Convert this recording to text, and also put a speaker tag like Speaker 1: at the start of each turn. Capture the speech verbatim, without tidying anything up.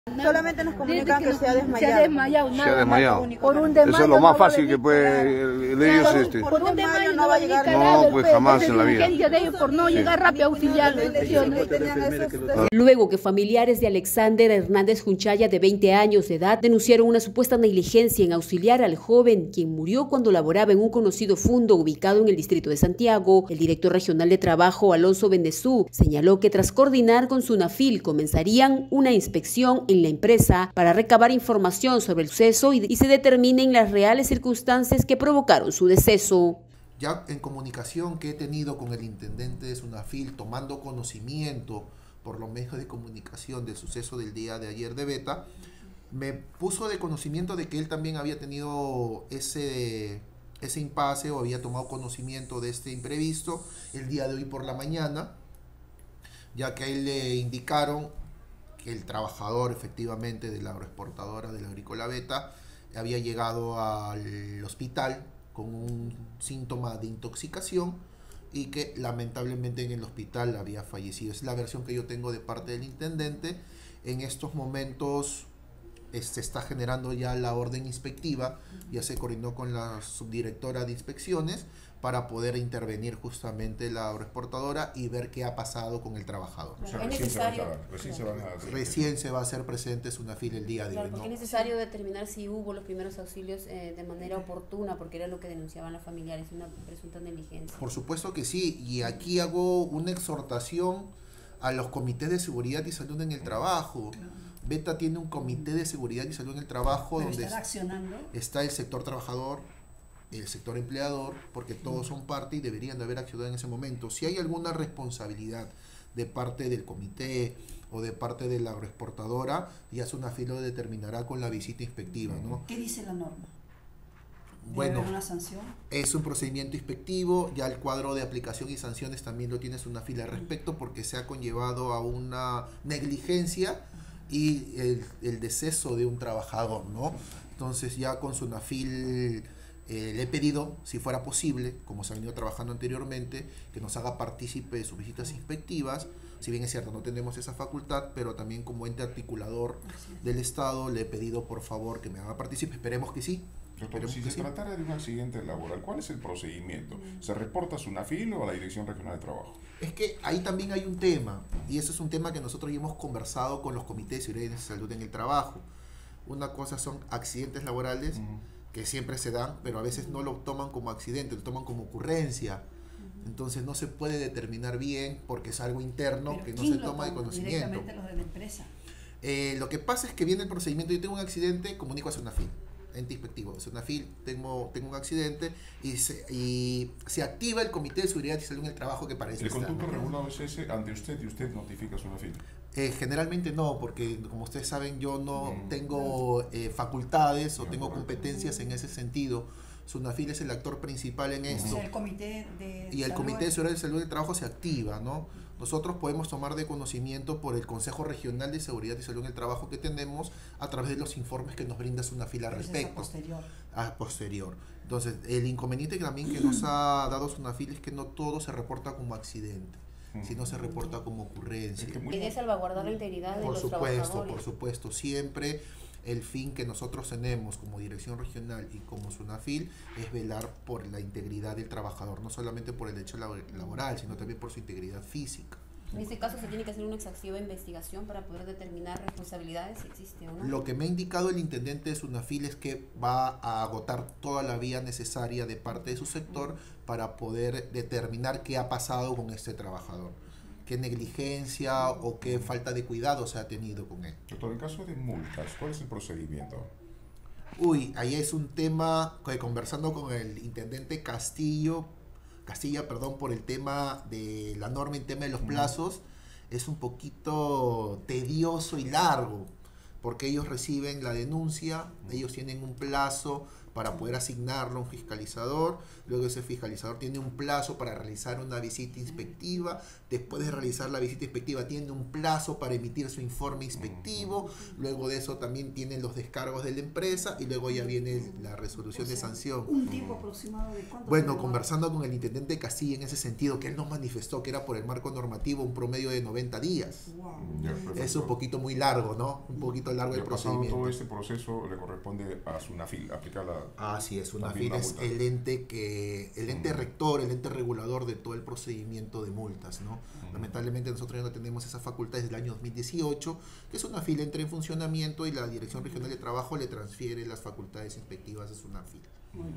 Speaker 1: Solamente nos comunican que, que se ha desmayado. Se ha desmayado,
Speaker 2: nada, se ha desmayado.
Speaker 1: Por un desmayo,
Speaker 2: eso es lo más
Speaker 1: no
Speaker 2: fácil que puede de ellos
Speaker 1: por,
Speaker 2: este.
Speaker 1: Por un desmayo no va a llegar.
Speaker 2: No, pues jamás en la vida.
Speaker 1: De ellos por no llegar rápido a auxiliarlo.
Speaker 3: Luego que familiares de Alexander Hernández Junchaya, de veinte años de edad, denunciaron una supuesta negligencia en auxiliar al joven, quien murió cuando laboraba en un conocido fundo ubicado en el distrito de Santiago, el director regional de trabajo, Alonso Bendezú, señaló que tras coordinar con SUNAFIL comenzarían una inspección en la empresa para recabar información sobre el suceso y, y se determinen las reales circunstancias que provocaron su deceso.
Speaker 4: Ya en comunicación que he tenido con el intendente de SUNAFIL, tomando conocimiento por los medios de comunicación del suceso del día de ayer de Beta, me puso de conocimiento de que él también había tenido ese, ese impasse o había tomado conocimiento de este imprevisto el día de hoy por la mañana, ya que a él le indicaron que el trabajador efectivamente de la agroexportadora de la Agrícola Beta había llegado al hospital con un síntoma de intoxicación y que lamentablemente en el hospital había fallecido. Es la versión que yo tengo de parte del intendente. En estos momentos se está generando ya la orden inspectiva, ya se coordinó con la subdirectora de inspecciones para poder intervenir justamente la agroexportadora y ver qué ha pasado con el trabajador.
Speaker 5: O sea, recién, se, van a, recién, se, van a hacer
Speaker 4: recién se va a hacer presente SUNAFIL el día de
Speaker 3: claro,
Speaker 4: hoy.
Speaker 3: Porque ¿no? Es necesario determinar si hubo los primeros auxilios eh, de manera oportuna, porque era lo que denunciaban los familiares, una presunta negligencia.
Speaker 4: Por supuesto que sí, y aquí hago una exhortación a los comités de seguridad y salud en el trabajo. Beta tiene un comité de seguridad y salud en el trabajo
Speaker 6: Pero
Speaker 4: donde
Speaker 6: accionando.
Speaker 4: está el sector trabajador, el sector empleador, porque todos son parte y deberían de haber accionado en ese momento. Si hay alguna responsabilidad de parte del comité o de parte de la agroexportadora, ya SUNAFIL lo determinará con la visita inspectiva, ¿no?
Speaker 6: ¿Qué dice la norma?
Speaker 4: Bueno,
Speaker 6: una sanción?
Speaker 4: Es un procedimiento inspectivo, ya el cuadro de aplicación y sanciones también lo tiene SUNAFIL al respecto, porque se ha conllevado a una negligencia y el, el deceso de un trabajador, ¿no? Entonces ya con SUNAFIL eh, le he pedido, si fuera posible, como se ha venido trabajando anteriormente, que nos haga partícipe de sus visitas inspectivas. Si bien es cierto, no tenemos esa facultad, pero también como ente articulador del Estado le he pedido por favor que me haga partícipe. Esperemos que sí.
Speaker 5: Doctor, si se sí. tratara de un accidente laboral, ¿cuál es el procedimiento? ¿Se reporta a SUNAFIL o a la Dirección Regional de Trabajo?
Speaker 4: Es que ahí también hay un tema, y eso es un tema que nosotros ya hemos conversado con los comités de seguridad y salud en el trabajo. Una cosa son accidentes laborales, uh-huh. que siempre se dan, pero a veces no lo toman como accidente, lo toman como ocurrencia. Uh-huh. Entonces no se puede determinar bien porque es algo interno
Speaker 6: pero
Speaker 4: que no se toma de conocimiento.
Speaker 6: Directamente los de la empresa.
Speaker 4: Eh, lo que pasa es que viene el procedimiento, yo tengo un accidente, comunico a SUNAFIL. Ente inspectivo, SUNAFIL, tengo, tengo un accidente y se, y se activa el Comité de Seguridad y Salud en el Trabajo que parece.
Speaker 5: ¿El conducto regulado es ese ante usted y usted notifica a SUNAFIL?
Speaker 4: Eh, generalmente no, porque como ustedes saben yo no mm. tengo eh, facultades o no, tengo correcto. competencias en ese sentido. SUNAFIL es el actor principal en esto.
Speaker 6: O sea, el comité de
Speaker 4: y el salud. Comité de Seguridad y Salud del Trabajo se activa, ¿no? Nosotros podemos tomar de conocimiento por el Consejo Regional de Seguridad y Salud en el Trabajo que tenemos a través de los informes que nos brinda SUNAFIL al respecto.
Speaker 6: A posterior.
Speaker 4: A posterior. Entonces, el inconveniente también que nos ha dado SUNAFIL es que no todo se reporta como accidente, sino se reporta como ocurrencia.
Speaker 3: Y de salvaguardar la integridad de
Speaker 4: por
Speaker 3: los
Speaker 4: supuesto,
Speaker 3: trabajadores.
Speaker 4: Por supuesto, siempre el fin que nosotros tenemos como Dirección Regional y como SUNAFIL es velar por la integridad del trabajador, no solamente por el derecho laboral, sino también por su integridad física.
Speaker 3: En este caso se tiene que hacer una exhaustiva investigación para poder determinar responsabilidades si existe o no.
Speaker 4: Lo que me ha indicado el intendente de SUNAFIL es que va a agotar toda la vía necesaria de parte de su sector para poder determinar qué ha pasado con este trabajador, qué negligencia o qué falta de cuidado se ha tenido con él.
Speaker 5: Doctor, en caso de multas, ¿cuál es el procedimiento?
Speaker 4: Uy, ahí es un tema que conversando con el intendente Castillo, Castilla, perdón, por el tema de la norma en tema de los plazos, uh-huh. es un poquito tedioso y largo, porque ellos reciben la denuncia, uh-huh. ellos tienen un plazo para poder asignarlo a un fiscalizador. Luego ese fiscalizador tiene un plazo para realizar una visita inspectiva. Después de realizar la visita inspectiva tiene un plazo para emitir su informe inspectivo. Luego de eso también tienen los descargos de la empresa y luego ya viene la resolución de sanción.
Speaker 6: ¿Un tiempo aproximado de cuánto?
Speaker 4: Bueno, conversando con el intendente Castilla en ese sentido, que él nos manifestó que era por el marco normativo un promedio de noventa días.
Speaker 6: Wow.
Speaker 5: Ya, perfecto.
Speaker 4: Es un poquito muy largo, ¿no? Un poquito largo el
Speaker 5: Ya pasado
Speaker 4: procedimiento.
Speaker 5: todo este proceso le corresponde a SUNAFIL aplicar la...
Speaker 4: Ah, sí, es una
Speaker 5: también
Speaker 4: FIL,
Speaker 5: la
Speaker 4: es
Speaker 5: multa.
Speaker 4: el ente que, el ente
Speaker 5: Mm.
Speaker 4: rector, el ente regulador de todo el procedimiento de multas, ¿no?
Speaker 5: Mm.
Speaker 4: Lamentablemente nosotros ya no tenemos esa facultad desde el año dos mil dieciocho, que es una FIL entra en funcionamiento y la Dirección Regional de Trabajo le transfiere las facultades inspectivas a SUNAFIL.